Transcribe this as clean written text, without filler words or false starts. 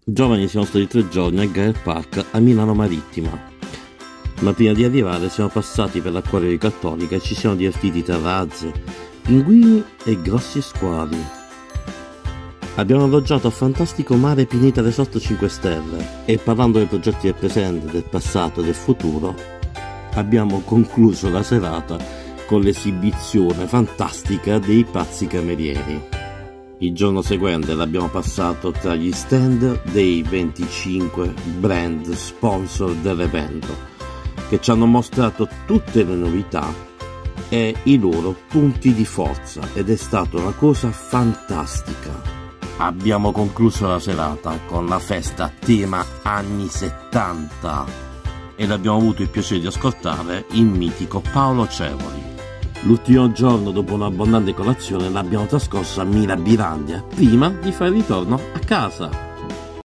Giovani siamo stati 3 giorni al Garden Park a Milano Marittima, ma prima di arrivare siamo passati per l'acquario di Cattolica e ci siamo divertiti tra razze, pinguini e grossi squali. Abbiamo alloggiato al fantastico mare Pineta Resort 5 Stelle e, parlando dei progetti del presente, del passato e del futuro, abbiamo concluso la serata con l'esibizione fantastica dei pazzi camerieri. Il giorno seguente l'abbiamo passato tra gli stand dei 25 brand sponsor dell'evento, che ci hanno mostrato tutte le novità e i loro punti di forza, ed è stata una cosa fantastica. Abbiamo concluso la serata con la festa tema anni 70 ed abbiamo avuto il piacere di ascoltare il mitico Paolo Cevoli. L'ultimo giorno, dopo un'abbondante colazione, l'abbiamo trascorso a Mirabilandia prima di fare ritorno a casa.